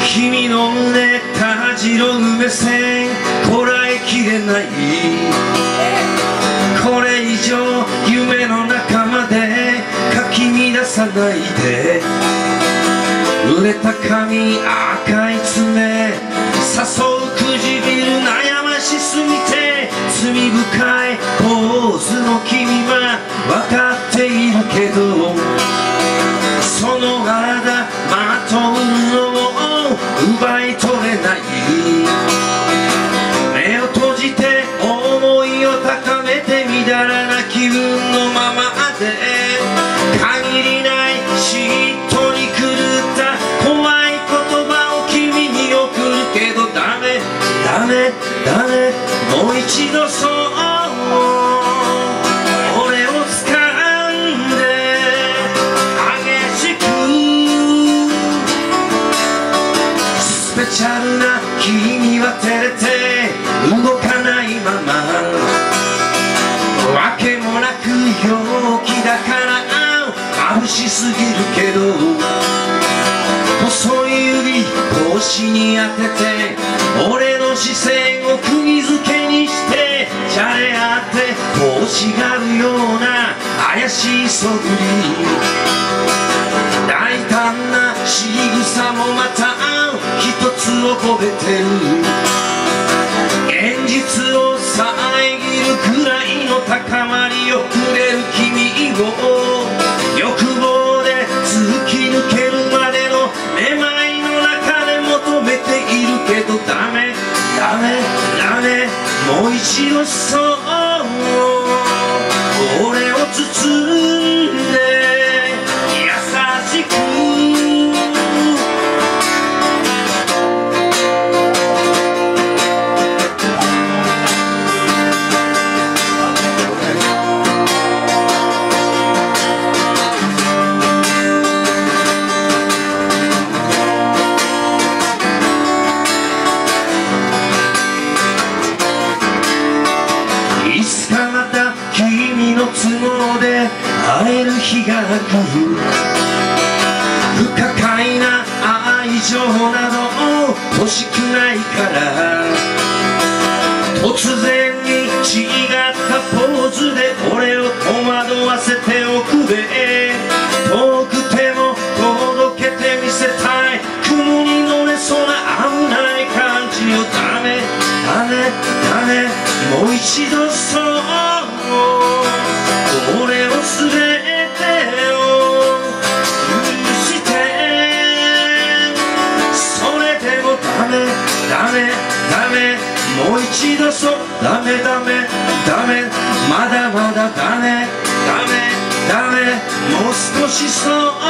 君の胸たじろぐ目線こらえきれない、これ以上夢の中までかき乱さないで、濡れた髪赤い爪誘う唇悩ましすぎて、罪深いポーズの君は分かっているけど、その肌まとうのを奪い取れない、目を閉じて思いを高めてみだらな気分のままで、限りない嫉妬に狂った怖い言葉を君に送るけど、ダメダメダメもう一度そう俺を掴んで激しく、スペシャルな君は照れて動かないまま、わけもなく陽気だから眩しすぎるけど、細い指腰に当てて俺の視線を釘付けにして、じゃれ合って欲しがるような怪しいそぶり、大胆な仕草もまた一つ覚えてる、現実を遮るくらいの高まりをくれる君を、欲望で突き抜けるまでのめまいの中で求めているけど、ダメダメダメもう一度そう俺を包んで優しく、いつかまた君の都合で会える日が来る、不可解な愛情など欲しくないから、突然に違ったポーズで俺を戸惑わせておくべ、遠くても届けてみせたい雲に乗れそうな危ない感じを、ダメダメダメもう一度そう俺を全てを許して、それでもダメダメダメもう一度そう、ダメダメダメまだまだダメダメダメもう少しそう